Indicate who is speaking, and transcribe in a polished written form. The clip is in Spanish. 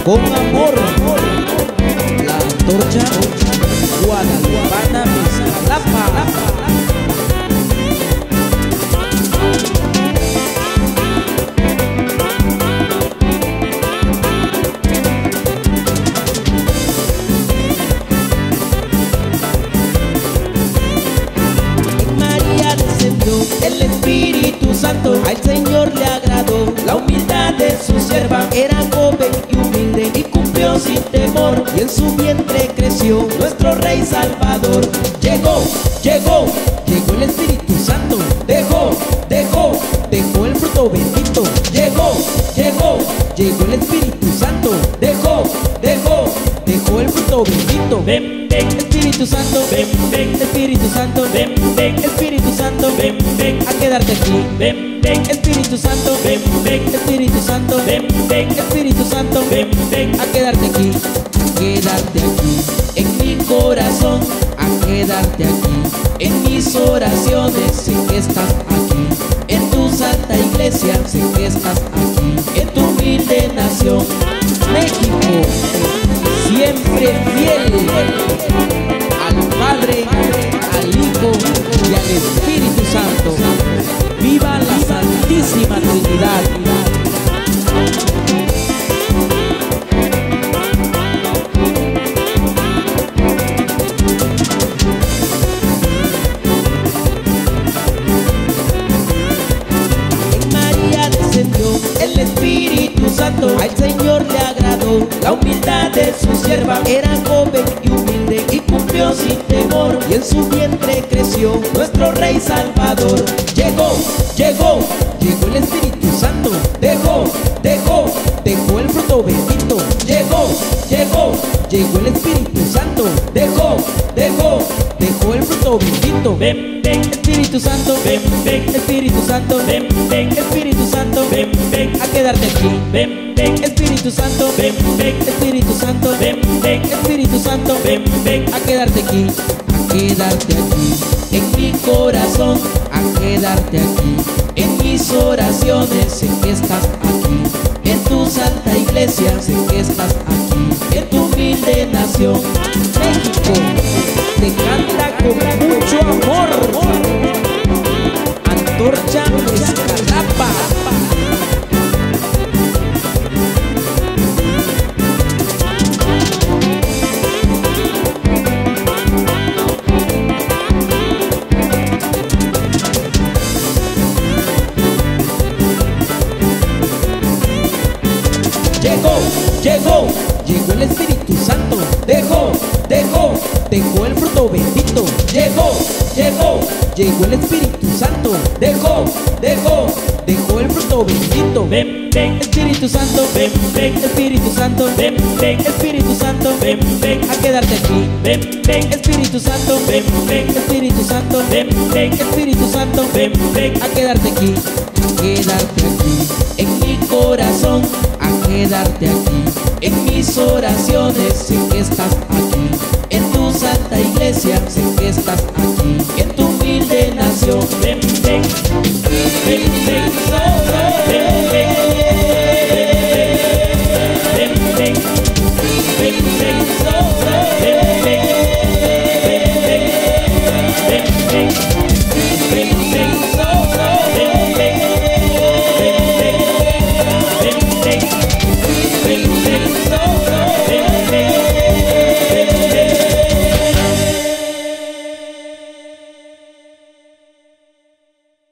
Speaker 1: con amor, la antorcha guadalupana Mezcalapa.
Speaker 2: El Espíritu Santo al Señor le agradó. La humildad de su sierva era joven y humilde y cumplió sin temor, y en su vientre creció nuestro Rey Salvador. Llegó el Espíritu Santo, dejó el fruto bendito. Llegó el Espíritu Santo, dejó el fruto bendito.
Speaker 1: Ven, Espíritu Santo, ven, Espíritu Santo, ven, Espíritu Santo, ven, a quedarte aquí. Ven, Espíritu Santo, ven, Espíritu Santo, ven, Espíritu Santo, ven, a quedarte aquí.
Speaker 2: A quedarte aquí en mi corazón, a quedarte aquí en mis oraciones. Sé que estás aquí en tu santa iglesia, sé que estás aquí en tu humilde nación. México, siempre fiel al Padre, al Hijo y al Espíritu Santo. ¡Viva la Santísima Trinidad! En María descendió el Espíritu Santo, al Señor le agradó. La humildad de su sierva era joven y humilde y cumplió sin temor, y en su vientre creció nuestro Rey Salvador. Llegó el Espíritu Santo, dejó el fruto bendito. Llegó el Espíritu Santo, dejó el fruto bendito.
Speaker 1: Ven, Espíritu Santo, ven, Espíritu Santo, ven, Espíritu Santo, ven, a quedarte aquí. Ven, Espíritu Santo, ven, Espíritu Santo, ven, Espíritu Santo, ven,
Speaker 2: A quedarte aquí en mi corazón, a quedarte aquí en mis oraciones. Sé que estás aquí en tu santa iglesia, sé que estás aquí en tu humilde nación. México te canta con mucho amor. Antorcha Mezcalapa. Llegó el Espíritu Santo, dejó el fruto bendito. Llegó el Espíritu Santo, dejó el fruto bendito.
Speaker 1: ven, Espíritu Santo, ven, Espíritu Santo, ven, Espíritu Santo, ven, a quedarte aquí. Ven, Espíritu Santo, ven, Espíritu Santo, ven, Espíritu Santo, ven,
Speaker 2: A quedarte aquí en mi corazón, a quedarte aquí en mis oraciones. Sé que estás aquí en tu santa iglesia, sé que estás aquí en tu humilde nación.
Speaker 1: ven,